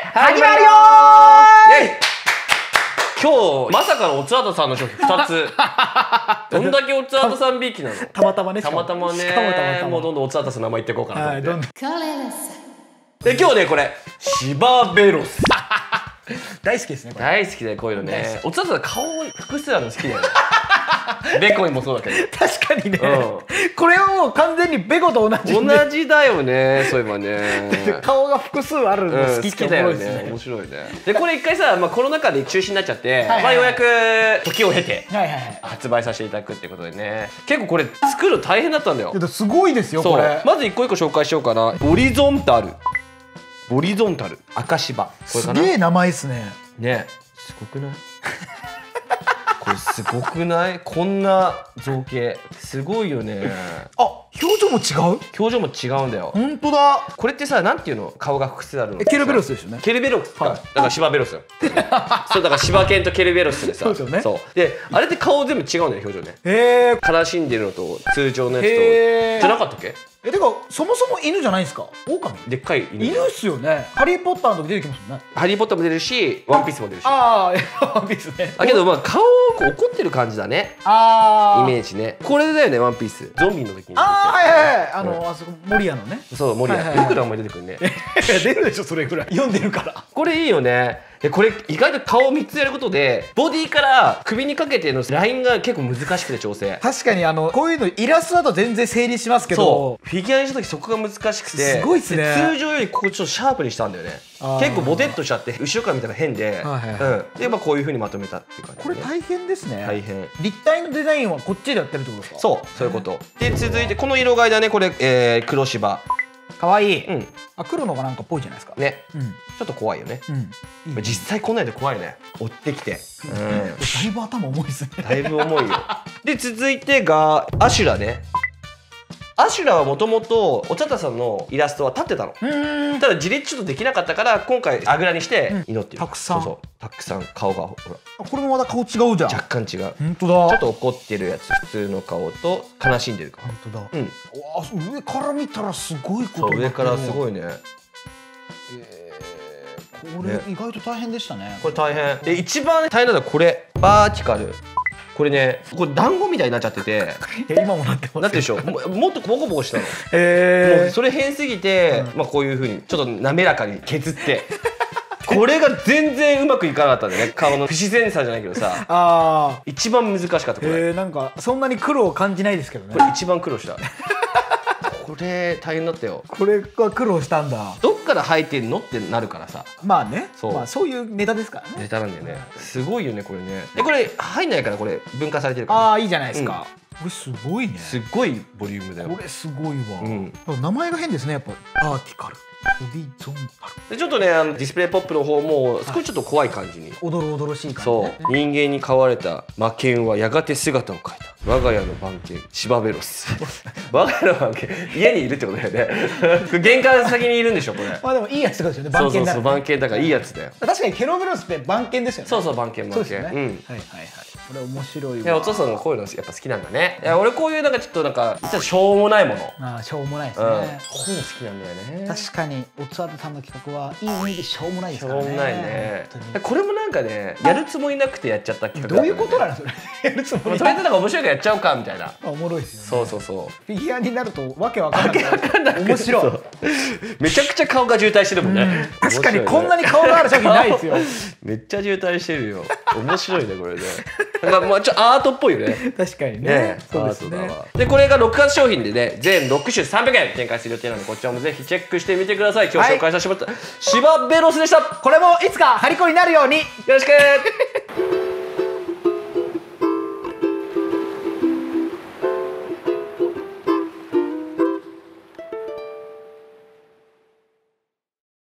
始まるよー。イエイ。今日まさかのおつわたさんの商品2つ。どんだけおつわたさんびいきなの？ たまたまね。 たまたまね。もうどんどんおつわたさんの名前言っていこうかなと思って。 はい、 で今日ねこれシバベロス。 大好きですね。 大好きだよこういうのね。おつわたさん顔複数あるの好きだよね。ベコイもそうだけど。 確かにね。これはもう完全にベコと同じ。 同じだよね。そういえばね。 顔が複数あるの好きだよね。面白いね。でこれ一回さ、コロナ禍で中止になっちゃって、ようやく時を経て発売させていただくってことでね。結構これ作るの大変だったんだよ。 すごいですよこれ。 まず一個一個紹介しようかな。ボリゾンタル赤芝。 すげえ名前ですね。 ね、すごくない？これすごくない？こんな造形すごいよね。 あ、表情も違う？ 表情も違うんだよ。 本当だ。 これってさ、なんていうの？顔が複数あるの。 ケルベロスですよね。 ケルベロスか。だからシバベロスよ。そうだからシバ犬とケルベロスでさ。 そうですよね。 そう。で、あれって顔全部違うんだよ表情ね。悲しんでるのと通常のやつとじゃなかったっけ？ てかそもそも犬じゃないですか？狼？ でっかい犬。 犬っすよね。ハリーポッターの時出てきますもんね。 ハリーポッターも出るし、ワンピースも出るし。 ああ、ワンピースね。 だけど顔怒ってる感じだね。イメージね。これだよねワンピース。ゾンビの時に。 ああはいはいはい。あそこモリアのね。 そうモリア。よく名前出てくるね。 出るでしょそれぐらい。読んでるから。 これいいよね。これ意外と顔を3つやることでボディから首にかけてのラインが結構難しくて調整。 確かにこういうのイラストだと全然成立しますけど、 フィギュアにした時そこが難しくてすごいっすね。 通常よりここちょっとシャープにしたんだよね。結構ボテッとしちゃって後ろから見たら変で、でこういう風にまとめたっていう感じ。 これ大変ですね。 大変。 立体のデザインはこっちでやってるってことですか？ そういうこと。で続いてこの色替えだね。これ黒芝。 可愛い。黒のがなんかっぽいじゃないですか。 ね。ちょっと怖いよね。実際こんなんで怖いね。追ってきて。だいぶ頭重いですね。 だいぶ重いよ。で続いてがアシュラね。アシュラはもともとお茶田さんのイラストは立ってたの。ただ自立ちょっとできなかったから今回あぐらにして祈ってる。 たくさん。 そうたくさん顔がほら。 これもまた顔違うじゃん。 若干違う。 本当だ。 ちょっと怒ってるやつ、普通の顔と悲しんでる顔。 本当だ。わあ、上から見たらすごいこと。 上からすごいね。 これ意外と大変でしたね。 これ大変。で一番大変なのはこれバーティカル。これね、これ団子みたいになっちゃってて。 今もなってます。 なってるでしょ。もっとボコボコしたの。もうそれ変すぎて、こういう風にちょっと滑らかに削って。これが全然うまくいかなかったんだよね。顔の不自然さじゃないけどさ。一番難しかったこれ。 なんかそんなに苦労を感じないですけどね。 これ一番苦労した。これ大変だったよ。 これは苦労したんだ。 どっから生えてんのってなるからさ。 まあね。そういうネタですからね。 ネタなんだよね。すごいよねこれね。でこれ入んないからこれ分解されてるから。 ああいいじゃないですか。これすごいね。 すごいボリュームだよ。 これすごいわ。名前が変ですねやっぱ。アーティカル。ホリゾンタル。 でちょっとねディスプレイポップの方も少しちょっと怖い感じに。 おどろおどろしい感じ。 そう人間に飼われた魔犬はやがて姿を変えた。我が家の番犬シバベロス。我が家の番犬家にいるってことだよね。玄関先にいるんでしょこれ。 まあでもいいやつとかですよね。番犬だ。 そう番犬だからいいやつだよ。 確かにケロベロスって番犬ですよね。 そう番犬。 はいはいはい。これ面白いわ。 お父さんがこういうのやっぱ好きなんだね。いや俺こういうなんかちょっとなんか実はしょうもないもの。 しょうもないですね。 こういうの好きなんだよね。 確かにおつわたさんの企画はいい意味でしょうもないですからね。 しょうもないね。これもなんかねやるつもりなくてやっちゃった企画。 どういうことなのそれ。やるつもり。 それでなんか面白いからやっちゃおうかみたいな。 おもろいですよね。 そう。 フィギュアになるとわけわかんない。面白い。 めちゃくちゃ顔が渋滞してるもんね。 確かにこんなに顔がある商品ないですよ。 めっちゃ渋滞してるよ。面白いねこれね。なんかもうちょっとアートっぽいよね。 確かにね。 そうですね。でこれが6月商品でね全6種300円展開する予定なのでこちらもぜひチェックしてみてください。今日紹介させてもらったシバベロスでした。 これもいつかハリコになるようによろしく。